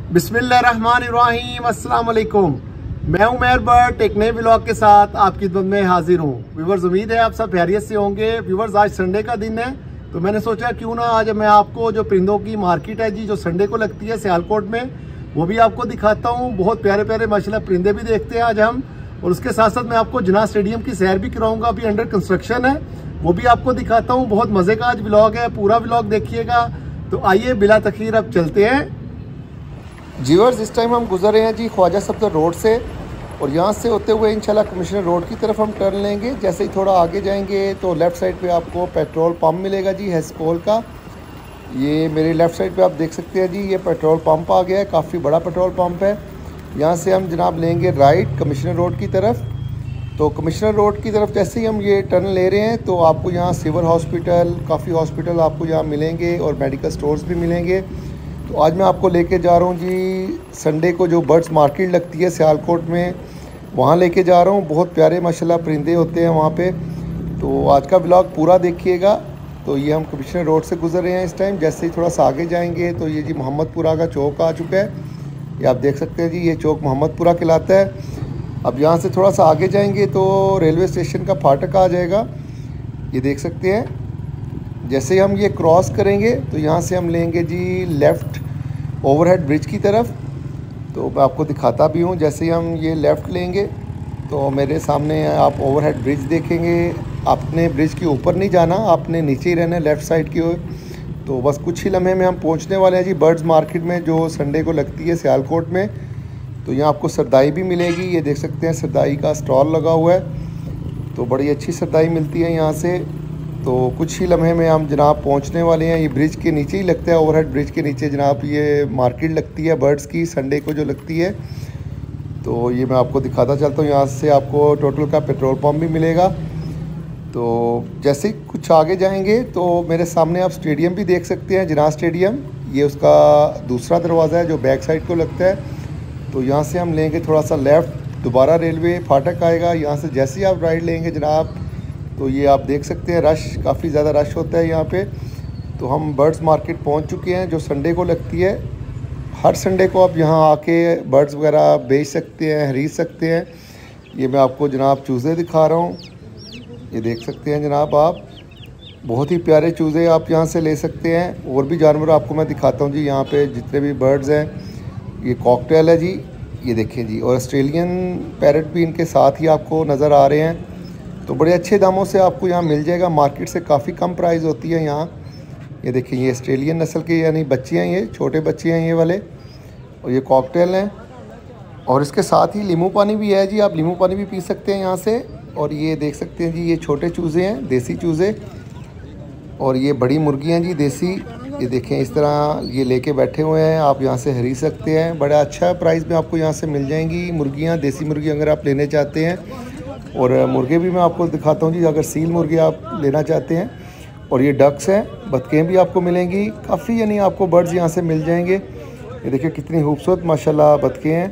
बिस्मिल्लाहिर्रहमानिर्रहीम, अस्सलाम वालेकुम। मैं उमर बट एक नए व्लॉग के साथ आपकी खिदमत में हाजिर हूँ। व्यूवर्स, उम्मीद है आप सब खैरियत से होंगे। व्यूवर्स, आज संडे का दिन है तो मैंने सोचा क्यों ना आज मैं आपको जो परिंदों की मार्केट है जी, जो संडे को लगती है सियालकोट में, वो भी आपको दिखाता हूँ। बहुत प्यारे प्यारे माशाल्लाह परिंदे भी देखते हैं आज हम, और उसके साथ साथ मैं आपको जिन्ना स्टेडियम की सैर भी कराऊंगा। अभी अंडर कंस्ट्रक्शन है, वो भी आपको दिखाता हूँ। बहुत मजे का आज व्लॉग है, पूरा व्लॉग देखिएगा। तो आइए बिला तखीर अब चलते हैं। व्यूअर्स, इस टाइम हम गुजर रहे हैं जी ख्वाजा सफदर रोड से, और यहाँ से होते हुए इंशाल्लाह कमिश्नर रोड की तरफ हम टर्न लेंगे। जैसे ही थोड़ा आगे जाएंगे तो लेफ़्ट साइड पे आपको पेट्रोल पंप मिलेगा जी, हेस्कोल का। ये मेरे लेफ़्ट साइड पे आप देख सकते हैं जी, ये पेट्रोल पंप आ गया है, काफ़ी बड़ा पेट्रोल पंप है। यहाँ से हम जनाब लेंगे राइट कमिश्नर रोड की तरफ। तो कमिश्नर रोड की तरफ जैसे ही हम ये टर्न ले रहे हैं तो आपको यहाँ सिविल हॉस्पिटल, काफ़ी हॉस्पिटल आपको यहाँ मिलेंगे और मेडिकल स्टोर्स भी मिलेंगे। तो आज मैं आपको लेके जा रहा हूँ जी संडे को जो बर्ड्स मार्केट लगती है सियालकोट में, वहाँ लेके जा रहा हूँ। बहुत प्यारे माशाल्लाह परिंदे होते हैं वहाँ पे। तो आज का व्लॉग पूरा देखिएगा। तो ये हम कमिश्नर रोड से गुजर रहे हैं इस टाइम। जैसे ही थोड़ा सा आगे जाएंगे तो ये जी मोहम्मदपुरा का चौक आ चुका है। ये आप देख सकते हैं जी, ये चौक मोहम्मदपुरा कहलाता है। अब यहाँ से थोड़ा सा आगे जाएंगे तो रेलवे स्टेशन का फाटक आ जाएगा, ये देख सकते हैं। जैसे ही हम ये क्रॉस करेंगे तो यहाँ से हम लेंगे जी लेफ़्ट ओवरहेड ब्रिज की तरफ। तो मैं आपको दिखाता भी हूँ। जैसे ही हम ये लेफ़्ट लेंगे तो मेरे सामने आप ओवरहेड ब्रिज देखेंगे। आपने ब्रिज के ऊपर नहीं जाना, आपने नीचे ही रहना है लेफ़्ट साइड की ओर। तो बस कुछ ही लम्हे में हम पहुँचने वाले हैं जी बर्ड्स मार्केट में, जो संडे को लगती है सियालकोट में। तो यहाँ आपको सरदाई भी मिलेगी, ये देख सकते हैं सरदाई का स्टॉल लगा हुआ है। तो बड़ी अच्छी सरदाई मिलती है यहाँ से। तो कुछ ही लम्हे में हम जनाब पहुँचने वाले हैं। ये ब्रिज के नीचे ही लगता है, ओवरहेड ब्रिज के नीचे जनाब ये मार्केट लगती है बर्ड्स की, संडे को जो लगती है। तो ये मैं आपको दिखाता चलता हूँ। यहाँ से आपको टोटल का पेट्रोल पंप भी मिलेगा। तो जैसे ही कुछ आगे जाएंगे तो मेरे सामने आप स्टेडियम भी देख सकते हैं, जिन्ना स्टेडियम। ये उसका दूसरा दरवाज़ा है जो बैक साइड को लगता है। तो यहाँ से हम लेंगे थोड़ा सा लेफ़्ट, दोबारा रेलवे फाटक आएगा। यहाँ से जैसे ही आप राइट लेंगे जनाब तो ये आप देख सकते हैं रश, काफ़ी ज़्यादा रश होता है यहाँ पे। तो हम बर्ड्स मार्केट पहुँच चुके हैं जो संडे को लगती है। हर संडे को आप यहाँ आके बर्ड्स वगैरह बेच सकते हैं, खरीद सकते हैं। ये मैं आपको जनाब चूज़े दिखा रहा हूँ, ये देख सकते हैं जनाब आप। बहुत ही प्यारे चूज़े आप यहाँ से ले सकते हैं। और भी जानवर आपको मैं दिखाता हूँ जी, यहाँ पे जितने भी बर्ड्स हैं। ये कॉकटेल है जी, ये देखें जी, और ऑस्ट्रेलियन पैरट भी इनके साथ ही आपको नज़र आ रहे हैं। तो बड़े अच्छे दामों से आपको यहाँ मिल जाएगा, मार्केट से काफ़ी कम प्राइस होती है यहाँ। ये देखिए, ये ऑस्ट्रेलियन नस्ल के यानी बच्चे हैं, ये छोटे बच्चे हैं ये वाले, और ये कॉकटेल हैं। और इसके साथ ही नींबू पानी भी है जी, आप नींबू पानी भी पी सकते हैं यहाँ से। और ये देख सकते हैं जी, ये छोटे चूज़े हैं, देसी चूज़े। और ये बड़ी मुर्गियाँ जी देसी, ये देखें इस तरह ये लेके बैठे हुए हैं, आप यहाँ से खरीद सकते हैं। बड़ा अच्छा प्राइस में आपको यहाँ से मिल जाएंगी मुर्गियाँ, देसी मुर्गी अगर आप लेने चाहते हैं। और मुर्गे भी मैं आपको दिखाता हूँ जी, अगर सील मुर्गे आप लेना चाहते हैं। और ये डक्स हैं, बतखें भी आपको मिलेंगी काफ़ी, यानी आपको बर्ड्स यहाँ से मिल जाएंगे। ये देखिए कितनी खूबसूरत माशाल्लाह बतखें हैं।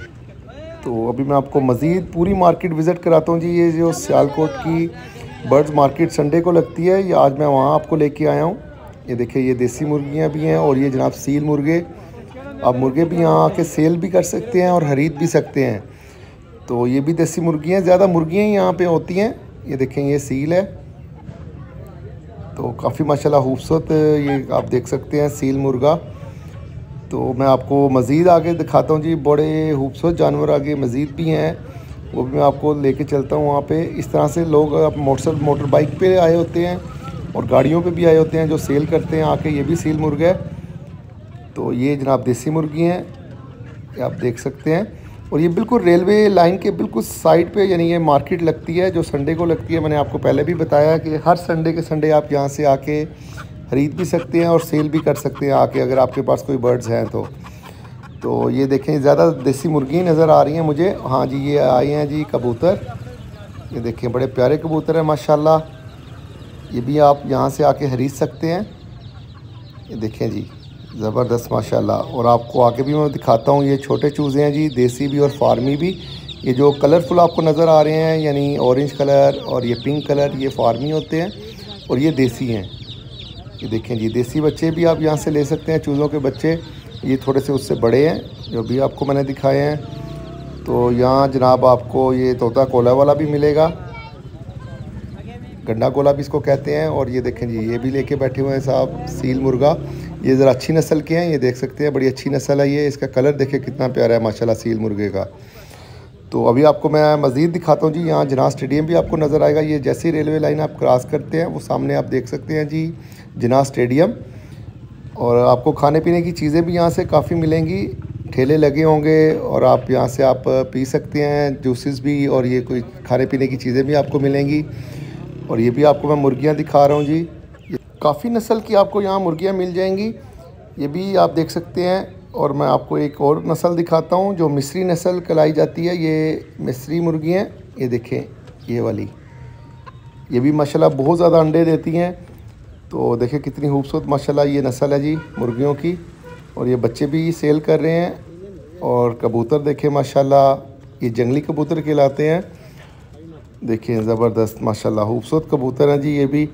तो अभी मैं आपको मज़ीद पूरी मार्केट विज़िट कराता हूँ जी। ये जो सियालकोट की बर्ड्स मार्केट संडे को लगती है, ये आज मैं वहाँ आपको लेके आया हूँ। ये देखिए, ये देसी मुर्गियाँ भी हैं और ये जनाब सील मुर्गे। आप मुर्गे भी यहाँ आके सेल भी कर सकते हैं और ख़रीद भी सकते हैं। तो ये भी देसी मुर्गियाँ, ज़्यादा मुर्गियाँ ही यहाँ पे होती हैं। ये देखें, ये सील है। तो काफ़ी माशाल्लाह खूबसूरत ये आप देख सकते हैं सील मुर्गा। तो मैं आपको मज़ीद आगे दिखाता हूँ जी, बड़े खूबसूरत जानवर आगे मज़ीद भी हैं, वो भी मैं आपको लेके चलता हूँ वहाँ पे। इस तरह से लोग मोटर बाइक पे आए होते हैं और गाड़ियों पे भी आए होते हैं जो सेल करते हैं आके। ये भी सील मुर्गा है। तो ये जनाब देसी मुर्गी हैं, ये आप देख सकते हैं। और ये बिल्कुल रेलवे लाइन के बिल्कुल साइड पे यानी ये मार्केट लगती है जो संडे को लगती है। मैंने आपको पहले भी बताया कि हर संडे के संडे आप यहाँ से आके ख़रीद भी सकते हैं और सेल भी कर सकते हैं आके, अगर आपके पास कोई बर्ड्स हैं तो ये देखें, ज़्यादा देसी मुर्गी नज़र आ रही हैं मुझे। हाँ जी, ये आए हैं जी कबूतर, ये देखें बड़े प्यारे कबूतर हैं माशाल्लाह। ये भी आप यहाँ से आके खरीद सकते हैं। ये देखें जी, ज़बरदस्त माशाल्लाह। और आपको आगे भी मैं दिखाता हूँ, ये छोटे चूज़े हैं जी, देसी भी और फार्मी भी। ये जो कलरफुल आपको नज़र आ रहे हैं यानी ऑरेंज कलर और ये पिंक कलर, ये फार्मी होते हैं और ये देसी हैं। ये देखें जी, देसी बच्चे भी आप यहाँ से ले सकते हैं, चूज़ों के बच्चे। ये थोड़े से उससे बड़े हैं जो भी आपको मैंने दिखाए हैं। तो यहाँ जनाब आपको ये तोता कोला वाला भी मिलेगा, गंडा कोला भी इसको कहते हैं। और ये देखें जी, ये भी लेके बैठे हुए हैं साहब सील मुर्गा। ये ज़रा अच्छी नस्ल के हैं, ये देख सकते हैं, बड़ी अच्छी नस्ल है ये। इसका कलर देखें कितना प्यारा है माशाल्लाह सील मुर्गे का। तो अभी आपको मैं मज़ीद दिखाता हूँ जी। यहाँ जिनाह स्टेडियम भी आपको नज़र आएगा। ये जैसी रेलवे लाइन आप क्रॉस करते हैं वो सामने आप देख सकते हैं जी जिनाह स्टेडियम। और आपको खाने पीने की चीज़ें भी यहाँ से काफ़ी मिलेंगी, ठेले लगे होंगे और आप यहाँ से आप पी सकते हैं जूसेस भी, और ये कोई खाने पीने की चीज़ें भी आपको मिलेंगी। और ये भी आपको मैं मुर्गियाँ दिखा रहा हूँ जी। ये काफ़ी नस्ल की आपको यहाँ मुर्गियाँ मिल जाएंगी, ये भी आप देख सकते हैं। और मैं आपको एक और नस्ल दिखाता हूँ जो मिस्री नस्ल कहलाई जाती है। ये मिस्री मुर्गी हैं, ये देखें ये वाली, ये भी माशाल्लाह बहुत ज़्यादा अंडे देती हैं। तो देखें कितनी खूबसूरत माशाल्लाह ये नस्ल है जी मुर्गियों की। और ये बच्चे भी सेल कर रहे हैं। और कबूतर देखें माशाल्लाह, ये जंगली कबूतर कहलाते हैं। देखें ज़बरदस्त माशाल्लाह खूबसूरत कबूतर हैं जी ये भी।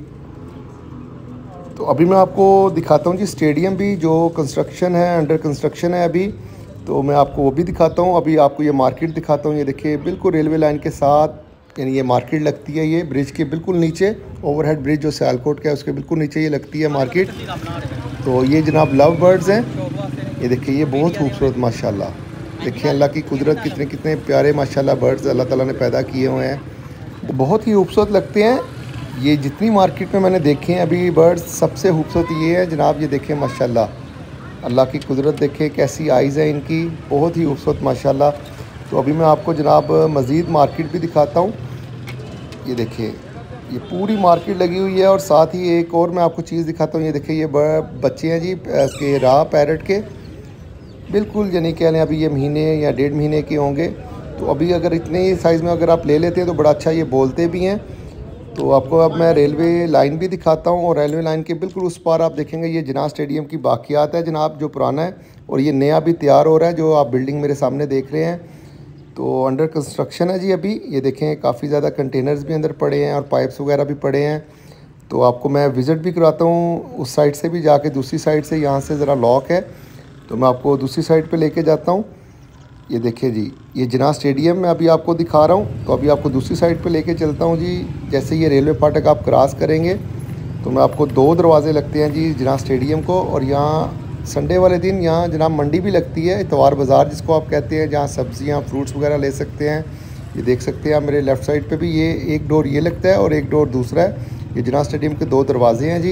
तो अभी मैं आपको दिखाता हूँ जी स्टेडियम भी जो कंस्ट्रक्शन है, अंडर कंस्ट्रक्शन है अभी। तो मैं आपको वो भी दिखाता हूँ। अभी आपको ये मार्केट दिखाता हूँ। ये देखिए बिल्कुल रेलवे लाइन के साथ, यानी ये मार्केट लगती है। ये ब्रिज के बिल्कुल नीचे, ओवरहेड ब्रिज जो सियालकोट का है उसके बिल्कुल नीचे ये लगती है मार्केट। तो ये जनाब लव बर्ड्स हैं, ये देखिए ये बहुत खूबसूरत माशाल्लाह। देखिए अल्लाह की कुदरत, कितने कितने प्यारे माशाल्लाह बर्ड्स अल्लाह ताला ने पैदा किए हुए हैं, बहुत ही खूबसूरत लगते हैं। ये जितनी मार्केट में मैंने देखे हैं अभी बर्ड्स, सबसे खूबसूरत ये है जनाब। ये देखें माशाल्लाह, अल्लाह की कुदरत देखें कैसी आइज़ है इनकी, बहुत ही खूबसूरत माशाल्लाह। तो अभी मैं आपको जनाब मज़ीद मार्केट भी दिखाता हूँ। ये देखिए ये पूरी मार्केट लगी हुई है। और साथ ही एक और मैं आपको चीज़ दिखाता हूँ। ये देखिए ये बच्चे हैं जी इसके राह पैरट के, बिल्कुल यानी कह लें अभी ये महीने या 1.5 महीने के होंगे। तो अभी अगर इतने ही साइज़ में अगर आप ले लेते हैं तो बड़ा अच्छा ये बोलते भी हैं। तो आपको अब मैं रेलवे लाइन भी दिखाता हूँ। और रेलवे लाइन के बिल्कुल उस पार आप देखेंगे ये जिनाह स्टेडियम की बाकियात है जनाब, जो पुराना है। और ये नया भी तैयार हो रहा है जो आप बिल्डिंग मेरे सामने देख रहे हैं। तो अंडर कंस्ट्रक्शन है जी अभी। ये देखें काफ़ी ज़्यादा कंटेनर्स भी अंदर पड़े हैं और पाइप्स वगैरह भी पड़े हैं। तो आपको मैं विज़िट भी कराता हूँ उस साइड से भी जाके, दूसरी साइड से। यहाँ से ज़रा लॉक है तो मैं आपको दूसरी साइड पे लेके जाता हूँ। ये देखिए जी ये जिनाह स्टेडियम मैं अभी आपको दिखा रहा हूँ। तो अभी आपको दूसरी साइड पे लेके चलता हूँ जी। जैसे ये रेलवे फाटक आप क्रॉस करेंगे तो मैं आपको 2 दरवाजे लगते हैं जी जिनाह स्टेडियम को। और यहाँ संडे वाले दिन यहाँ जनाब मंडी भी लगती है, इतवार बाज़ार जिसको आप कहते हैं, जहाँ सब्ज़ियाँ फ्रूट्स वगैरह ले सकते हैं। ये देख सकते हैं आप मेरे लेफ़्ट साइड पे भी ये एक डोर ये लगता है और एक डोर दूसरा है। ये जिनाह स्टेडियम के 2 दरवाजे हैं जी।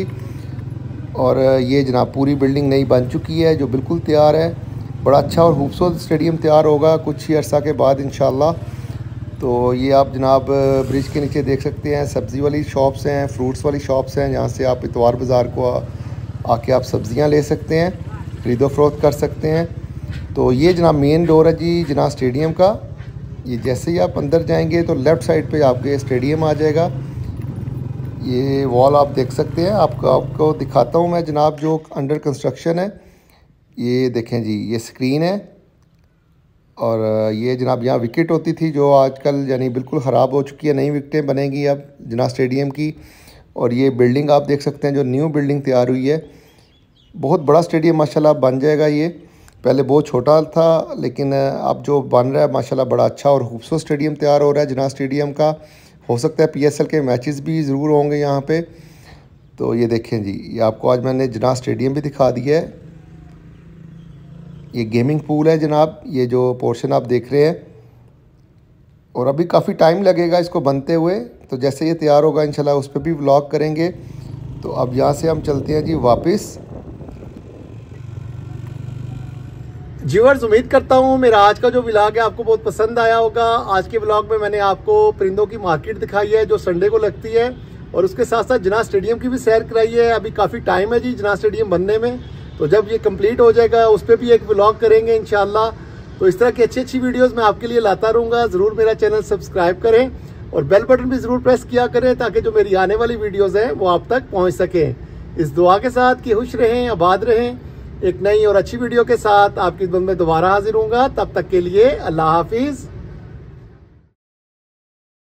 और ये जनाब पूरी बिल्डिंग नई बन चुकी है जो बिल्कुल तैयार है। बड़ा अच्छा और खूबसूरत स्टेडियम तैयार होगा कुछ ही अर्सा के बाद इंशाल्लाह। तो ये आप जनाब ब्रिज के नीचे देख सकते हैं सब्ज़ी वाली शॉप्स हैं, फ्रूट्स वाली शॉप्स हैं, जहाँ से आप इतवार बाज़ार को आके आप सब्ज़ियाँ ले सकते हैं, ख़रीदो फरोख्त कर सकते हैं। तो ये जनाब मेन डोर है जी जिनाह स्टेडियम का। ये जैसे ही आप अंदर जाएंगे तो लेफ़्ट साइड पे आपके स्टेडियम आ जाएगा। ये वॉल आप देख सकते हैं, आपको दिखाता हूँ मैं जनाब जो अंडर कंस्ट्रक्शन है। ये देखें जी ये स्क्रीन है। और ये जनाब यहाँ विकेट होती थी जो आजकल यानी बिल्कुल ख़राब हो चुकी है, नई विकेटें बनेंगी अब जिनाह स्टेडियम की। और ये बिल्डिंग आप देख सकते हैं जो न्यू बिल्डिंग तैयार हुई है, बहुत बड़ा स्टेडियम माशाल्लाह बन जाएगा। ये पहले बहुत छोटा था लेकिन अब जो बन रहा है माशाल्लाह बड़ा अच्छा और खूबसूरत स्टेडियम तैयार हो रहा है जिनाह स्टेडियम का। हो सकता है PSL के मैचेस भी ज़रूर होंगे यहाँ पे। तो ये देखें जी ये आपको आज मैंने जिनाह स्टेडियम भी दिखा दिया है। ये गेमिंग पूल है जनाब, ये जो पोर्शन आप देख रहे हैं। और अभी काफ़ी टाइम लगेगा इसको बनते हुए, तो जैसे ये तैयार होगा इंशाल्लाह उस पर भी व्लॉग करेंगे। तो अब यहाँ से हम चलते हैं जी वापस। व्यूअर्स उम्मीद करता हूँ मेरा आज का जो व्लॉग है आपको बहुत पसंद आया होगा। आज के व्लॉग में मैंने आपको परिंदों की मार्केट दिखाई है जो संडे को लगती है, और उसके साथ साथ जिनाह स्टेडियम की भी सैर कराई है। अभी काफ़ी टाइम है जी जिनाह स्टेडियम बनने में, तो जब ये कंप्लीट हो जाएगा उस पर भी एक व्लॉग करेंगे इंशाल्लाह। तो इस तरह की अच्छी अच्छी वीडियोस मैं आपके लिए लाता रहूँगा। ज़रूर मेरा चैनल सब्सक्राइब करें और बेल बटन भी ज़रूर प्रेस किया करें ताकि जो मेरी आने वाली वीडियोस हैं वो आप तक पहुँच सकें। इस दुआ के साथ कि खुश रहें, आबाद रहें। एक नई और अच्छी वीडियो के साथ आपकी खिदमत में दोबारा हाजिर होऊंगा। तब तक के लिए अल्लाह हाफिज़।